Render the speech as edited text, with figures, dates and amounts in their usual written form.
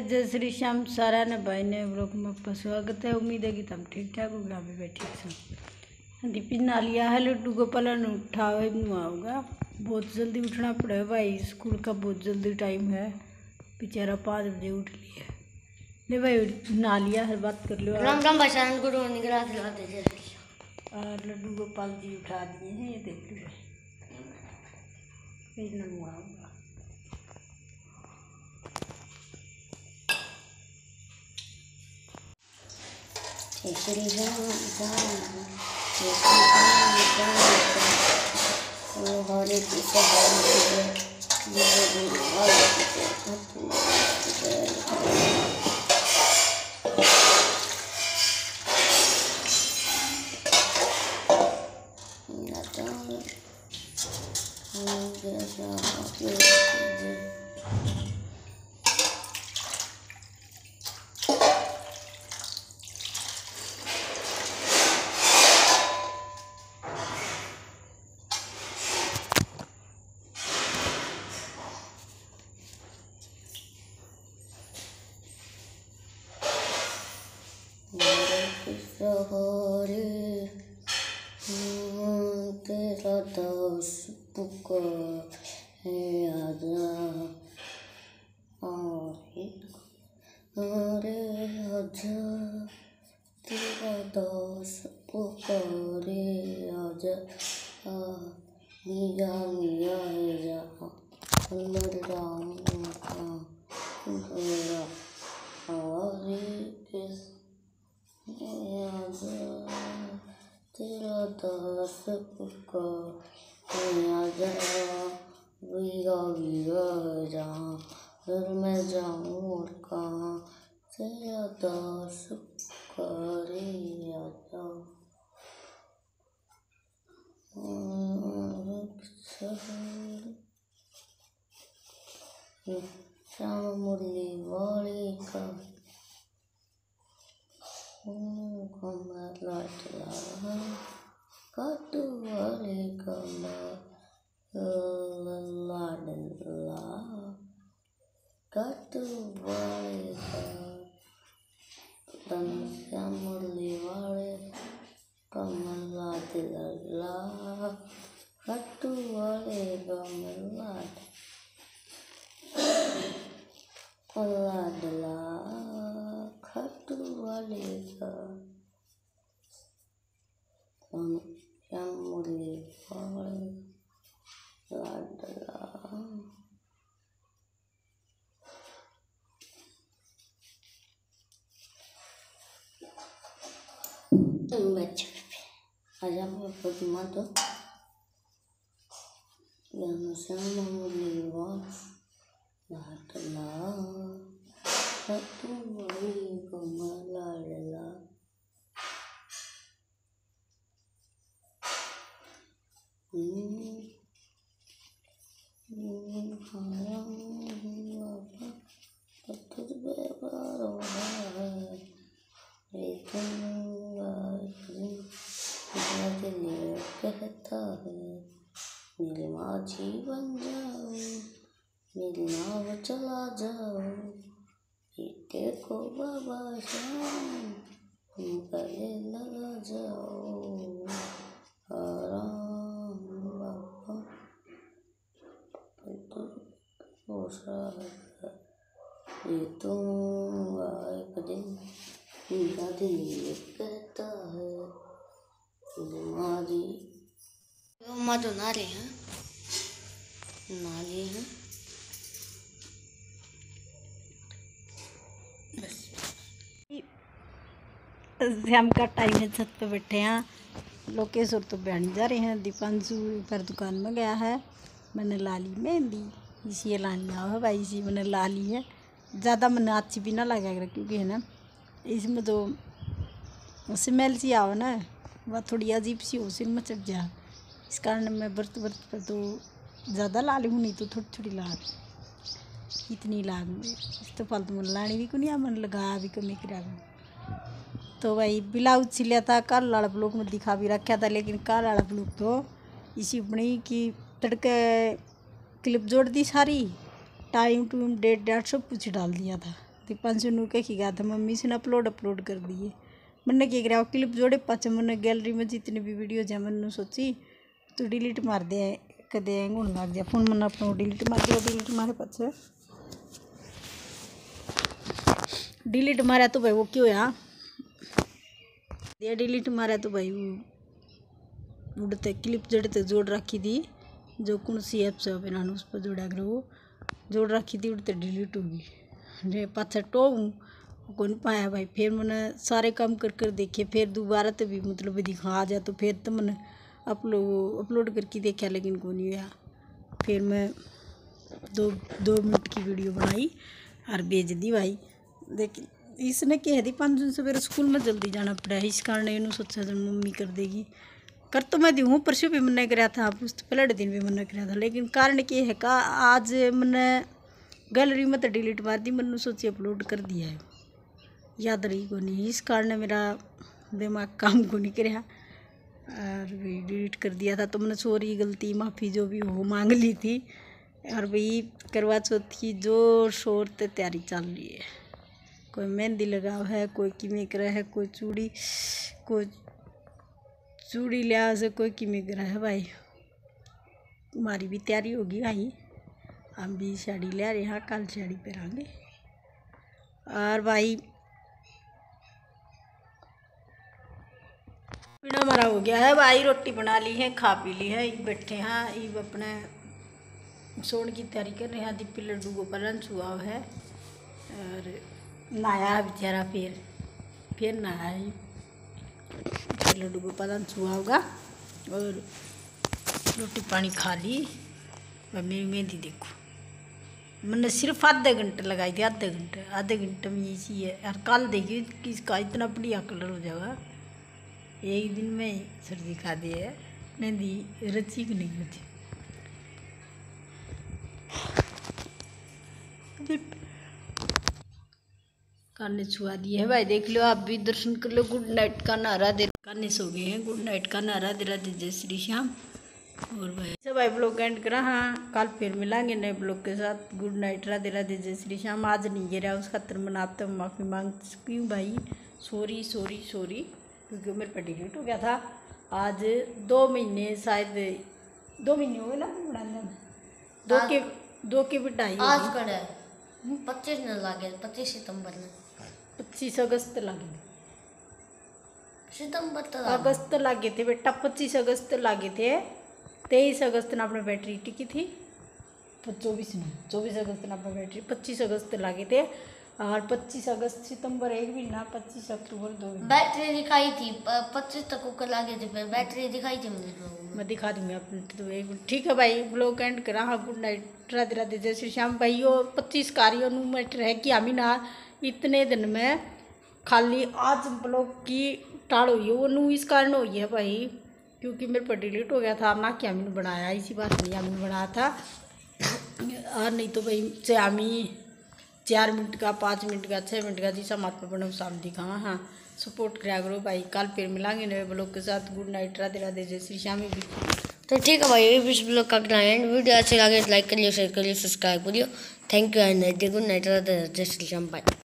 जय श्री श्याम सारा ने भाई ने ब्लॉग में आपका स्वागत है। उम्मीद है कि तुम ठीक ठाक होगा। अभी बैठे सब दीपी ना लिया है लड्डू गोपाल उठा होगा। बहुत जल्दी उठना पड़ेगा भाई, स्कूल का बहुत जल्दी टाइम है। बेचारा 5 बजे उठ लिया। ले भाई ना लिया है, बात कर लो। राम राम भाई साहब को निकला दिलाते और लड्डू गोपाल जी उठा दिए हैं, ये देख लो। फिर नंगवाऊंगा श्री राम हरे कृष्ण हरे तेरा दास पुकार है आजा हरे आजा तेरा दास पुकारे आजा मिया मिया जा अमर राम का हरे कृष्ण तेरा दास पुकार आजा वीरा वीरा जहाँ फिर मैं जाऊँ और कहाँ तेरा दास पुकारे आजा श्याम मुरली वाले का कमर लाडला काटू वाले कमर लाडला काटू वाले का श्याम मुरली वाले कमर लाडला काटू वाले कमर लाडला खट्टू वाले का श्याम मुरली वाले लाडला बच्चे आजा प्रतिमा तो श्याम मुरली वाले लाडला खट्टू वाले कमर लाडला कहता है मेरे माझी बन जाओ, मेरी नाव चला जाओ, बेटे को बाबा श्याम गले लगा जाओ। राम बाबा ये तुम एक दिन मेरा दिल कहता है मारी माँ तो नारे हैं नाले हैं। शाम का टाइम है, छत पे बैठे हैं। लोकेश और तो बयानी जा रहे हैं। दीपांशु पर दुकान में गया है। मैंने ला ली मेहंदी, इसी ला लिया है भाई, इसी मैंने ला ली है। ज़्यादा मैंने अच्छी भी ना लगा क्योंकि है ना इसमें तो स्मेल सी आओ ना, वह थोड़ी अजीब सी हो, सिर में चढ़ जा। इस कारण मैं बर्त पर तो ज़्यादा ला लूँ, नहीं तो थोड़ी थोड़ी ला इतनी लाग इस तो फालतू मन लानी भी को नहीं, मन लगा भी कमी करा। तो भाई ब्लाउज सिलिया था, कल वाला ब्लॉग में दिखा भी रखा था, लेकिन कल वाला ब्लॉग तो इसी बनी कि तड़के क्लिप जोड़ दी सारी, टाइम टूम डेट सब कुछ डाल दिया था। दीपांशु नू के गया था मम्मी से अपलोड कर दिए। मैंने क्या करा क्लिप जोड़े पाच मैंने गैलरी में जितनी भी वीडियो है मैंने सोची तो डिलीट मार दिया कदे गुण लग जाए फोन मैंने अपना डिलीट मार दिया। डिलीट मारे पाछे डिलीट मारा तो भाई वो क्यों यार डिलीट मारा तो भाई उड़ते क्लिप जड़ते जोड़ रखी थी जो कौन सी ऐप से बिना उस पर जोड़ा करो वो जोड़ रखी थी उड़ते डिलीट होगी रे पाछा टो कौन पाया भाई। फिर मैंने सारे काम कर कर देखे फिर दोबारा तो भी मतलब दिखा आ जाए तो फिर तो मैंने अपलोड करके देखा लेकिन कौन नहीं हुआ। फिर मैं दो मिनट की वीडियो बनाई और भेज दी भाई। देख इसने कह दी 5 दिन सवेरे स्कूल में जल्दी जाना पड़ा है इस कारण इन्होंने सोचा जब मम्मी कर देगी कर तो मैं दी हूँ परसों भी मैंने कराया था उस पहले दिन भी मैंने कराया था लेकिन कारण क्या है का आज मैंने गैलरी में तो डिलीट मार दी मैंने सोची अपलोड कर दिया है याद रही को नहीं इस कारण मेरा दिमाग काम को नहीं कराया और भी डिलीट कर दिया था। तो मैंने सॉरी गलती माफ़ी जो भी हो मांग ली थी। और भाई करवा चौथ की जोर शोर से तैयारी चल रही है। कोई मेहंदी लगाव है कोई किमी करा है कोई चूड़ी लिया से कोई किमी करा है भाई। हमारी भी तैयारी होगी भाई हम भी साड़ी ले रहे हैं कल साड़ी पहनांगे। और भाई पीना हमारा हो गया है भाई रोटी बना ली है खा पी ली है बैठे हैं ये अपने सोने की तैयारी कर रहे हैं। दीपी लड्डू गोपाल लंच हुआ है और नहाया है बेचारा फिर नहाया है लड्डू गोपाल लंच हुआ होगा और रोटी पानी खा ली। और मेरी मेहंदी देखो मैंने सिर्फ आधे घंटे लगाई थी आधे घंटे में इसी है। और कल देखिए कि इसका इतना बढ़िया कलर हो जाएगा एक दिन में सर्दी खा दी है मेहंदी रची की नहीं होती। काने छुआ दिए है भाई देख लो आप भी दर्शन कर लो। गुड नाइट का नारा दे काने सो गए हैं गुड नाइट का नारा दे राधे जय श्री श्याम। और भाई सब भाई ब्लॉग एंड करा हाँ कल फिर मिलेंगे नए ब्लॉग के साथ। गुड नाइट राधे राधे जय श्री श्याम। आज नहीं गिरा उस खातर मनाते हुए माफ़ी मांग चुकी हूँ भाई सॉरी क्योंकि मेरे पे डिलीट हो गया था। आज 2 महीने शायद 2 महीने हो गए ना बनाने दो के बिटाई आज कड़ा है 25 न लागे 25 सितंबर में 25 अगस्त लागे सितंबर तो अगस्त लागे थे बेटा 25 अगस्त लागे थे 23 अगस्त ने अपने बैटरी टिकी थी 24 अगस्त ने अपने बैटरी 25 अगस्त लागे थे और 25 अगस्त सितंबर एक महीना 25 अक्टूबर 2 महीना बैटरी दिखाई थी 25 तक को लागे थे फिर बैटरी दिखाई थी मैं दिखा दूंगी अपने तो एक ठीक है भाई ब्लॉग एंड करा हाँ गुड नाइट राधे राधे जय श्री श्याम भाई। और 25 कार्यों मैटर है कि हमी ना इतने दिन में खाली आज ब्लॉग की टाड़ हुई है वो नू इस कारण हुई है भाई क्योंकि मेरे पर डिलीट हो गया था ना कि हमने बनाया इसी बात नहीं हमने बनाया था। और नहीं तो भाई चाहे हमी 4 मिनट का 5 मिनट का 6 मिनट का जिसा मात पर बना साम दिखावा हाँ सपोर्ट करा करो भाई। कल फिर मिलेंगे नए ब्लॉग के साथ। गुड नाइट राधे राधे जय श्री श्याम। तो ठीक है भाई इस ब्लॉग का एंड वीडियो अच्छी लगे लाइक करिए शेयर करिए सब्सक्राइब करिए। Thank you and good night Radhe जय श्री श्याम बाय।